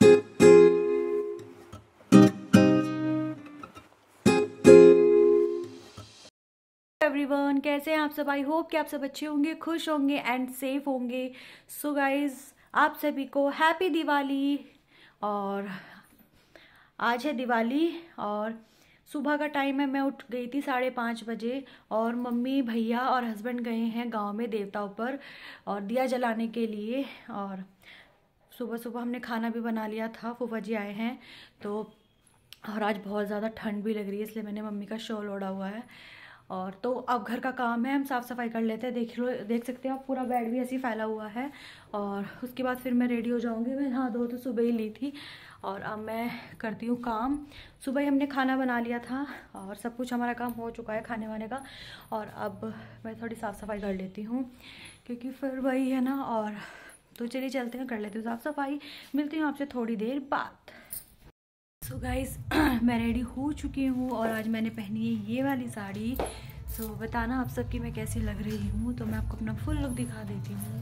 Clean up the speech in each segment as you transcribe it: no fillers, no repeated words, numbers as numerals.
Everyone, कैसे हैं आप सब। आई होप कि आप सब अच्छे होंगे, खुश होंगे एंड सेफ होंगे। सो गाइज, आप सभी को हैप्पी दिवाली। और आज है दिवाली और सुबह का टाइम है। मैं उठ गई थी 5:30 बजे और मम्मी, भैया और हस्बैंड गए हैं गांव में देवताओं पर और दिया जलाने के लिए। और सुबह सुबह हमने खाना भी बना लिया था, फूफा जी आए हैं तो। और आज बहुत ज़्यादा ठंड भी लग रही है, इसलिए मैंने मम्मी का शॉल ओढ़ा हुआ है। और तो अब घर का काम है, हम साफ़ सफाई कर लेते हैं। देख सकते हो आप, पूरा बेड भी ऐसे ही फैला हुआ है। और उसके बाद फिर मैं रेडी हो जाऊंगी। मैं नहा धो तो सुबह ही ली थी और अब मैं करती हूँ काम। सुबह ही हमने खाना बना लिया था और सब कुछ हमारा काम हो चुका है खाने वाने का। और अब मैं थोड़ी साफ़ सफाई कर लेती हूँ क्योंकि फिर वही है ना। और तो चलिए चलते हैं, कर लेती हूँ साफ़ सफाई। मिलती हूँ आपसे थोड़ी देर बाद। सो गाइस, मैं रेडी हो चुकी हूँ और आज मैंने पहनी है ये वाली साड़ी। सो बताना आप सबकी मैं कैसी लग रही हूँ। तो मैं आपको अपना फुल लुक दिखा देती हूँ।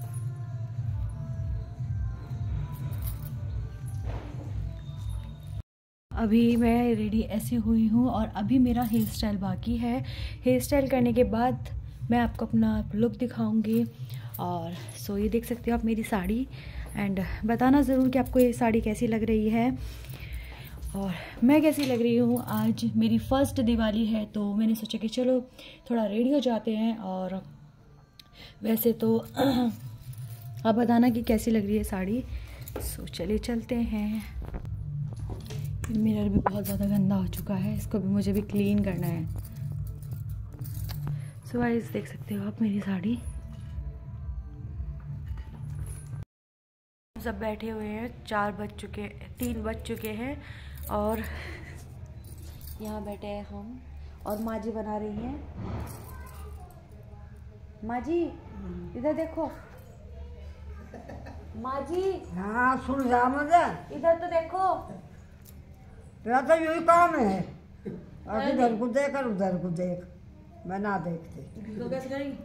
अभी मैं रेडी ऐसे हुई हूँ और अभी मेरा हेयर स्टाइल बाकी है। हेयर स्टाइल करने के बाद मैं आपको अपना लुक दिखाऊंगी। और सो ये देख सकते हो आप मेरी साड़ी। एंड बताना ज़रूर कि आपको ये साड़ी कैसी लग रही है और मैं कैसी लग रही हूँ। आज मेरी फर्स्ट दिवाली है तो मैंने सोचा कि चलो थोड़ा रेडी हो जाते हैं। और वैसे तो आप बताना कि कैसी लग रही है साड़ी। सो चलिए चलते हैं। मिरर भी बहुत ज़्यादा गंदा हो चुका है, इसको भी मुझे भी क्लीन करना है। सो गाइस, देख सकते हो आप मेरी साड़ी। सब बैठे हुए हैं, 3 बज चुके हैं और यहाँ बैठे हैं हम। और माँ जी बना रही हैं। माँ जी इधर देखो। माँ जी, हाँ सुन जा मजा, इधर तो देखो। तेरा तो यही काम है, और इधर को देख और उधर को देख, मैं ना देखती तो कैसे करेंगे।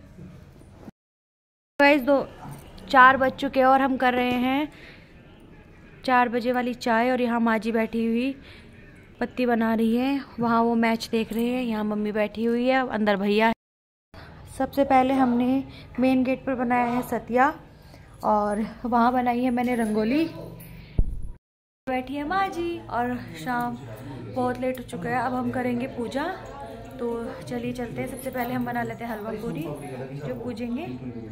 गाइस, 4 बज चुके हैं और हम कर रहे हैं 4 बजे वाली चाय। और यहाँ माँ जी बैठी हुई पत्ती बना रही है, वहाँ वो मैच देख रहे हैं। यहाँ मम्मी बैठी हुई है, अंदर भैया है। सबसे पहले हमने मेन गेट पर बनाया है सतिया और वहाँ बनाई है मैंने रंगोली। बैठी है माँ जी और शाम बहुत लेट हो चुका है, अब हम करेंगे पूजा। तो चलिए चलते हैं। सबसे पहले हम बना लेते हैं हलवा पूरी जो पूजेंगे।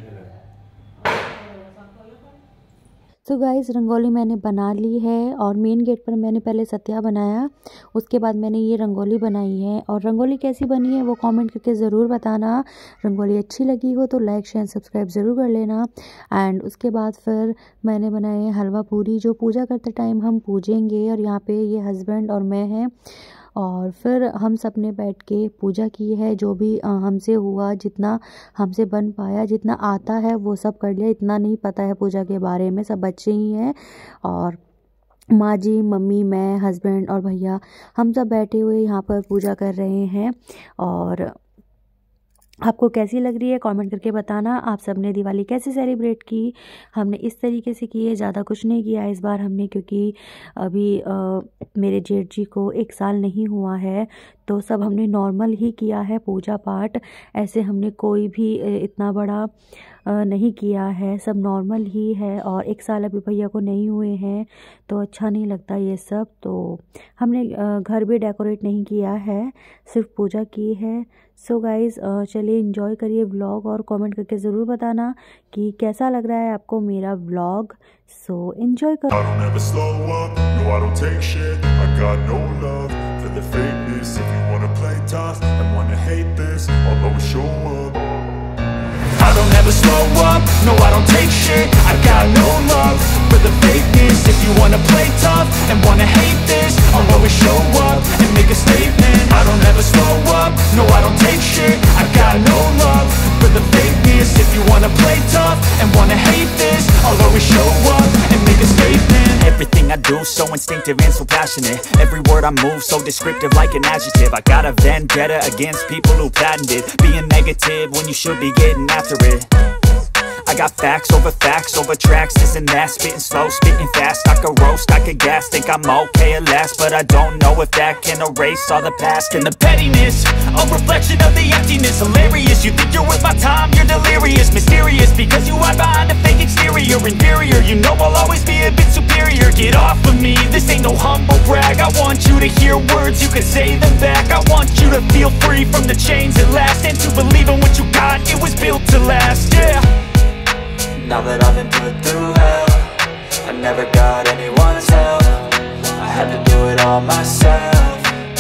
तो गाइस, रंगोली मैंने बना ली है और मेन गेट पर मैंने पहले सत्या बनाया, उसके बाद मैंने ये रंगोली बनाई है। और रंगोली कैसी बनी है वो कमेंट करके ज़रूर बताना। रंगोली अच्छी लगी हो तो लाइक शेयर सब्सक्राइब ज़रूर कर लेना। एंड उसके बाद फिर मैंने बनाए हैं हलवा पूरी जो पूजा करते टाइम हम पूजेंगे। और यहाँ पे ये हस्बैंड और मैं हैं और फिर हम सब ने बैठ के पूजा की है। जो भी हमसे हुआ, जितना हमसे बन पाया, जितना आता है वो सब कर लिया। इतना नहीं पता है पूजा के बारे में, सब बच्चे ही हैं। और माँ जी, मम्मी, मैं, हस्बैंड और भैया हम सब बैठे हुए यहाँ पर पूजा कर रहे हैं। और आपको कैसी लग रही है कमेंट करके बताना। आप सब ने दिवाली कैसे सेलिब्रेट की। हमने इस तरीके से की है, ज़्यादा कुछ नहीं किया इस बार हमने, क्योंकि अभी मेरे जेठ जी को 1 साल नहीं हुआ है। तो सब हमने नॉर्मल ही किया है पूजा पाठ। ऐसे हमने कोई भी इतना बड़ा नहीं किया है, सब नॉर्मल ही है। और 1 साल अभी भैया को नहीं हुए हैं तो अच्छा नहीं लगता ये सब। तो हमने घर भी डेकोरेट नहीं किया है, सिर्फ पूजा की है। सो गाइज़, चलिए एंजॉय करिए व्लॉग और कमेंट करके ज़रूर बताना कि कैसा लग रहा है आपको मेरा व्लॉग। सो एंजॉय करो। I don't ever slow up, no I don't take shit. I got no love for the fakeness. If you wanna play tough and wanna hate this, I'll always show up and make a statement. I don't ever slow up, no I don't take shit. I got no love for the fakeness. If you wanna play tough and wanna hate this, I'll always show up and make a statement. Everything Everything I do so instinctive and so passionate. Every word I move so descriptive like an adjective. I got a vendetta against people who patented being negative when you should be getting after it. I got facts over tracks, this and that. Spitting slow, spitting fast. I could roast, I could gas. Think I'm okay at last, but I don't know if that can erase all the past. And the pettiness, a reflection of the emptiness. Hilarious, you think you're worth my time, you're delirious. Mysterious, because you hide behind a fake exterior. Inferior, you know I'll always be a bit superior. Get off of me, this ain't no humble brag. I want you to hear words, you can say them back. I want you to feel free from the chains at last, and to believe in what you got, it was built to last, yeah. Now that I've been put through hell, I never got anyone's help. I had to do it all myself.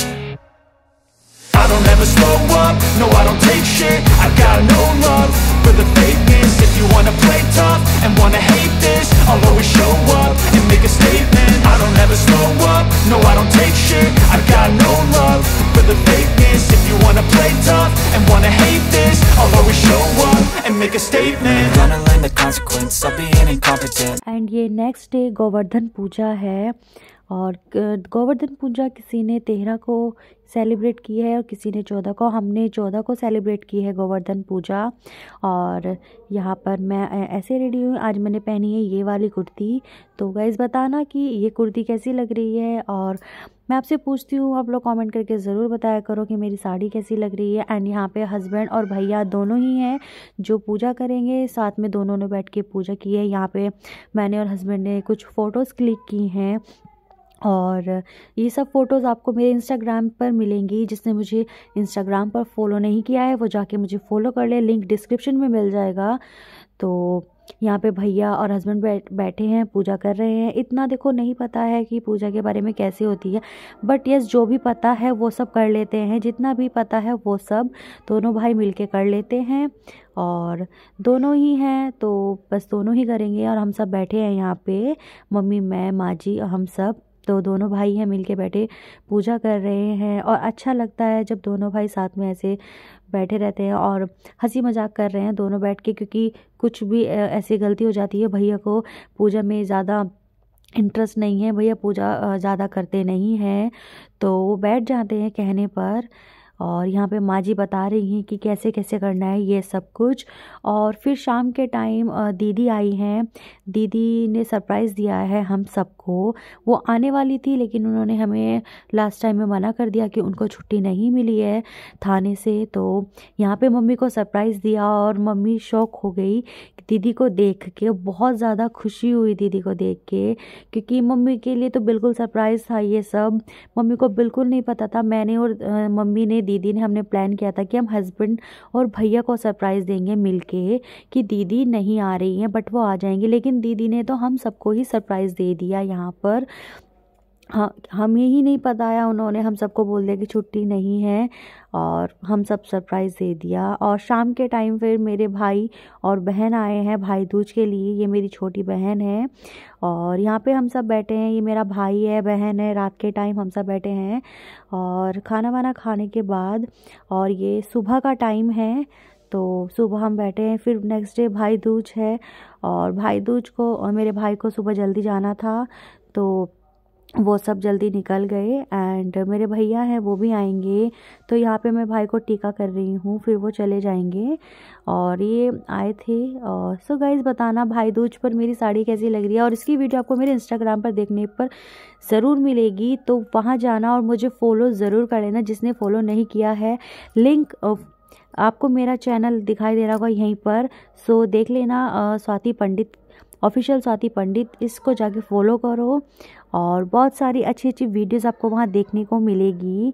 I don't ever slow up, no I don't take shit. I got no love for the fakeness. If you wanna play tough and wanna hate this, I'll always show up and make a statement. I don't ever slow up, no I don't take shit. I got no love for the fakeness. If you wanna play tough and wanna hate this, I'll always show up and make a statement. Gonna learn the consequence of being incompetent. And ये next day Govardhan Puja है, और गोवर्धन पूजा किसी ने 13 को celebrate की है और किसी ने 14 को। हमने 14 को सेलिब्रेट की है गोवर्धन पूजा। और यहाँ पर मैं ऐसे रेडी हूँ, आज मैंने पहनी है ये वाली कुर्ती। तो गाइस बताना कि ये कुर्ती कैसी लग रही है, और मैं आपसे पूछती हूँ, आप लोग कमेंट करके ज़रूर बताया करो कि मेरी साड़ी कैसी लग रही है। एंड यहाँ पे हस्बैंड और भैया दोनों ही हैं जो पूजा करेंगे, साथ में दोनों ने बैठ के पूजा की है। यहाँ पे मैंने और हस्बैंड ने कुछ फ़ोटोज़ क्लिक की हैं, और ये सब फ़ोटोज़ आपको मेरे इंस्टाग्राम पर मिलेंगी। जिसने मुझे इंस्टाग्राम पर फॉलो नहीं किया है वो जाके मुझे फ़ॉलो कर ले, लिंक डिस्क्रिप्शन में मिल जाएगा। तो यहाँ पे भैया और हस्बैंड बैठे हैं, पूजा कर रहे हैं। इतना देखो नहीं पता है कि पूजा के बारे में कैसे होती है, बट यस जो भी पता है वो सब कर लेते हैं। जितना भी पता है वो सब दोनों भाई मिलके कर लेते हैं, और दोनों ही हैं तो बस दोनों ही करेंगे। और हम सब बैठे हैं यहाँ पे, मम्मी, मैं, माँ जी, हम सब, तो दोनों भाई हैं मिलके बैठे पूजा कर रहे हैं। और अच्छा लगता है जब दोनों भाई साथ में ऐसे बैठे रहते हैं और हंसी मजाक कर रहे हैं दोनों बैठ के, क्योंकि कुछ भी ऐसी गलती हो जाती है। भैया को पूजा में ज़्यादा इंटरेस्ट नहीं है, भैया पूजा ज़्यादा करते नहीं हैं, तो वो बैठ जाते हैं कहने पर। और यहाँ पे माँ जी बता रही हैं कि कैसे कैसे करना है ये सब कुछ। और फिर शाम के टाइम दीदी आई हैं, दीदी ने सरप्राइज़ दिया है हम सबको। वो आने वाली थी लेकिन उन्होंने हमें लास्ट टाइम में मना कर दिया कि उनको छुट्टी नहीं मिली है थाने से। तो यहाँ पे मम्मी को सरप्राइज़ दिया और मम्मी शॉक हो गई दीदी को देख के, बहुत ज़्यादा खुशी हुई दीदी को देख के, क्योंकि मम्मी के लिए तो बिल्कुल सरप्राइज़ था ये सब। मम्मी को बिल्कुल नहीं पता था। मैंने और मम्मी ने, दीदी ने, हमने प्लान किया था कि हम हस्बैंड और भैया को सरप्राइज़ देंगे मिलके कि दीदी नहीं आ रही हैं बट वो आ जाएंगी। लेकिन दीदी ने तो हम सबको ही सरप्राइज़ दे दिया यहाँ पर। हाँ, हमें ही नहीं बताया उन्होंने, हम सबको बोल दिया कि छुट्टी नहीं है, और हम सब सरप्राइज़ दे दिया। और शाम के टाइम फिर मेरे भाई और बहन आए हैं भाई दूज के लिए। ये मेरी छोटी बहन है, और यहाँ पे हम सब बैठे हैं। ये मेरा भाई है, बहन है। रात के टाइम हम सब बैठे हैं और खाना वाना खाने के बाद, और ये सुबह का टाइम है, तो सुबह हम बैठे हैं। फिर नेक्स्ट डे भाई दूज है, और भाई दूज को, और मेरे भाई को सुबह जल्दी जाना था तो वो सब जल्दी निकल गए। एंड मेरे भैया हैं वो भी आएंगे, तो यहाँ पे मैं भाई को टीका कर रही हूँ, फिर वो चले जाएंगे। और ये आए थे। और सो गाइज़ बताना भाई दूज पर मेरी साड़ी कैसी लग रही है। और इसकी वीडियो आपको मेरे इंस्टाग्राम पर देखने पर ज़रूर मिलेगी, तो वहाँ जाना और मुझे फ़ॉलो ज़रूर कर लेना जिसने फ़ॉलो नहीं किया है। लिंक आपको मेरा चैनल दिखाई दे रहा होगा यहीं पर, सो देख लेना, स्वाति पंडित, ऑफिशियल स्वाति पंडित, इसको जाके फॉलो करो। और बहुत सारी अच्छी अच्छी वीडियोस आपको वहाँ देखने को मिलेगी।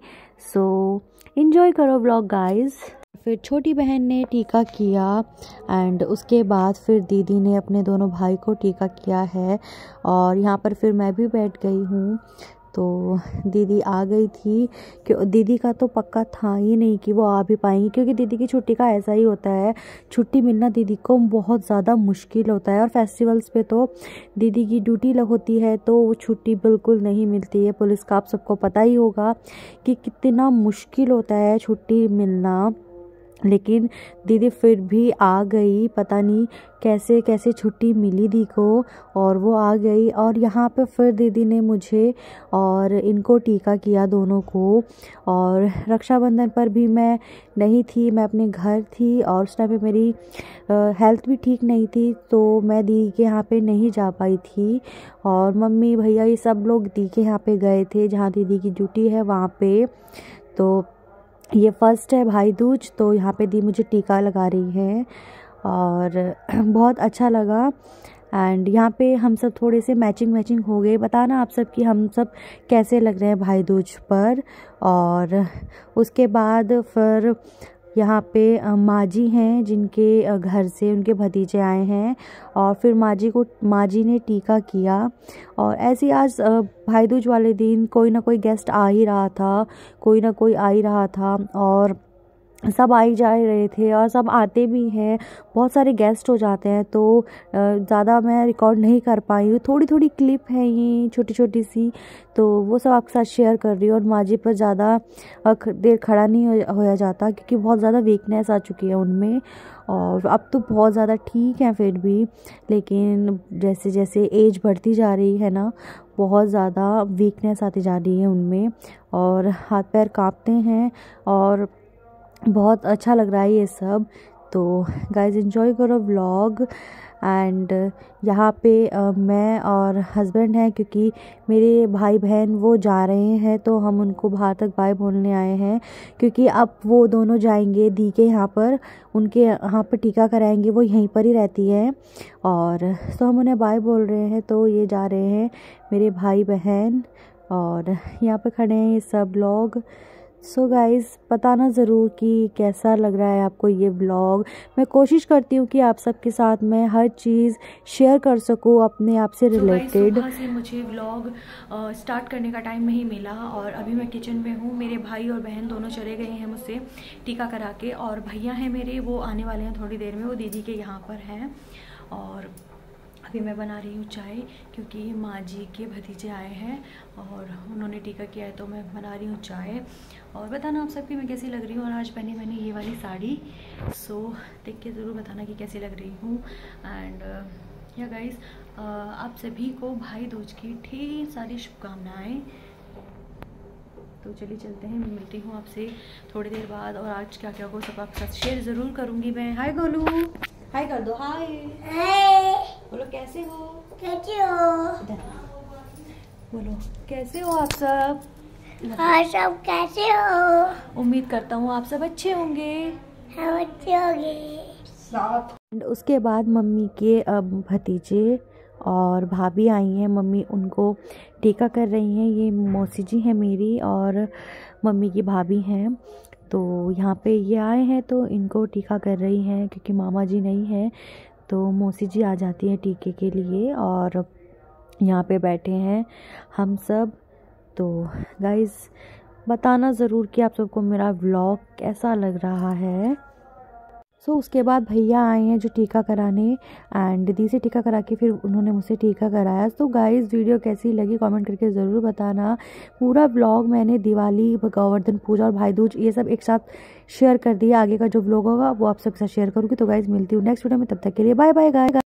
सो एंजॉय करो व्लॉग गाइस। फिर छोटी बहन ने टीका किया, एंड उसके बाद फिर दीदी ने अपने दोनों भाई को टीका किया है। और यहाँ पर फिर मैं भी बैठ गई हूँ, तो दीदी आ गई थी। कि दीदी का तो पक्का था ही नहीं कि वो आ भी पाएंगी, क्योंकि दीदी की छुट्टी का ऐसा ही होता है, छुट्टी मिलना दीदी को बहुत ज़्यादा मुश्किल होता है। और फेस्टिवल्स पे तो दीदी की ड्यूटी होती है, तो वो छुट्टी बिल्कुल नहीं मिलती है। पुलिस का आप सबको पता ही होगा कि कितना मुश्किल होता है छुट्टी मिलना। लेकिन दीदी फिर भी आ गई, पता नहीं कैसे कैसे छुट्टी मिली दी को, और वो आ गई। और यहाँ पे फिर दीदी ने मुझे और इनको टीका किया दोनों को। और रक्षाबंधन पर भी मैं नहीं थी, मैं अपने घर थी और उस टाइम पे मेरी हेल्थ भी ठीक नहीं थी, तो मैं दीदी के यहाँ पे नहीं जा पाई थी। और मम्मी भैया ये सब लोग दीदी के यहाँ पे गए थे, जहाँ दीदी की ड्यूटी है वहाँ पे। तो ये फर्स्ट है भाई दूज, तो यहाँ पे दी मुझे टीका लगा रही है और बहुत अच्छा लगा। एंड यहाँ पे हम सब थोड़े से मैचिंग हो गए। बताना आप सब कि हम सब कैसे लग रहे हैं भाई दूज पर। और उसके बाद फिर यहाँ पे माँ जी हैं, जिनके घर से उनके भतीजे आए हैं, और फिर माँ जी ने टीका किया। और ऐसे आज भाई दूज वाले दिन कोई ना कोई गेस्ट आ ही रहा था, कोई ना कोई आ ही रहा था, और सब आई जा रहे थे और सब आते भी हैं, बहुत सारे गेस्ट हो जाते हैं, तो ज़्यादा मैं रिकॉर्ड नहीं कर पाई हूँ। थोड़ी थोड़ी क्लिप है ये छोटी छोटी सी, तो वो सब आपके साथ शेयर कर रही हूँ। और माँ जी पर ज़्यादा देर खड़ा नहीं होया जाता, क्योंकि बहुत ज़्यादा वीकनेस आ चुकी है उनमें, और अब तो बहुत ज़्यादा ठीक है फिर भी, लेकिन जैसे जैसे एज बढ़ती जा रही है ना, बहुत ज़्यादा वीकनेस आती जा रही है उनमें, और हाथ पैर काँपते हैं, और बहुत अच्छा लग रहा है ये सब। तो गाइज एंजॉय करो व्लॉग। एंड यहाँ पे मैं और हस्बैंड हैं, क्योंकि मेरे भाई बहन वो जा रहे हैं, तो हम उनको बाहर तक बाय बोलने आए हैं, क्योंकि अब वो दोनों जाएंगे दी के यहाँ पर, उनके यहाँ पर टीका कराएंगे, वो यहीं पर ही रहती है। और तो हम उन्हें बाय बोल रहे हैं, तो ये जा रहे हैं मेरे भाई बहन, और यहाँ पे खड़े हैं ये सब लोग। सो गाइज़ बताना ज़रूर कि कैसा लग रहा है आपको ये व्लॉग। मैं कोशिश करती हूँ कि आप सबके साथ मैं हर चीज़ शेयर कर सकूँ अपने आप से रिलेटेड। सुबह से मुझे व्लॉग स्टार्ट करने का टाइम नहीं मिला, और अभी मैं किचन में हूँ। मेरे भाई और बहन दोनों चले गए हैं मुझसे टीका करा के, और भैया हैं मेरे, वो आने वाले हैं थोड़ी देर में, वो दीदी के यहाँ पर हैं। और अभी मैं बना रही हूँ चाय, क्योंकि माँ जी के भतीजे आए हैं और उन्होंने टीका किया है, तो मैं बना रही हूँ चाय। और बताना आप सबकी मैं कैसी लग रही हूँ। और आज पहनी मैंने ये वाली साड़ी, सो देख के ज़रूर बताना कि कैसी लग रही हूँ। एंड या गाइस, आप सभी को भाई दूज की ढेर सारी शुभकामनाएँ। तो चलिए चलते हैं, मैं मिलती हूँ आपसे थोड़ी देर बाद, और आज क्या क्या को सब आपके साथ शेयर ज़रूर करूँगी मैं। हाय गोलू, हाय कर दो, हाय बोलो, कैसे हो? कैसे हो? बोलो कैसे हो आप सब? हाँ, सब कैसे हो? उम्मीद करता हूँ आप सब अच्छे होंगे। हम अच्छे होंगे। उसके बाद मम्मी के भतीजे और भाभी आई हैं, मम्मी उनको टीका कर रही हैं। ये मौसी जी हैं मेरी, और मम्मी की भाभी हैं। तो यहाँ पे ये आए हैं, तो इनको टीका कर रही हैं, क्योंकि मामा जी नहीं हैं, तो मौसी जी आ जाती हैं टीके के लिए। और यहाँ पे बैठे हैं हम सब। तो गाइज़ बताना ज़रूर कि आप सबको मेरा व्लॉग कैसा लग रहा है। सो उसके बाद भैया आए हैं जो टीका कराने, एंड दीदी से टीका करा के फिर उन्होंने मुझसे टीका कराया। तो गाइज़ वीडियो कैसी लगी कमेंट करके ज़रूर बताना। पूरा व्लॉग मैंने दिवाली, गोवर्धन पूजा और भाई दूज ये सब एक साथ शेयर कर दिया। आगे का जो व्लॉग होगा वो आप सबके साथ शेयर करूँगी। तो गाइज़ मिलती हूँ नेक्स्ट वीडियो में, तब तक के लिए बाय बाय गाइस।